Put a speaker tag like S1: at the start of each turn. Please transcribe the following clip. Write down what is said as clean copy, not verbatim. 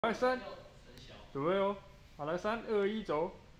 S1: 来三，对哦，好来3、2、1走。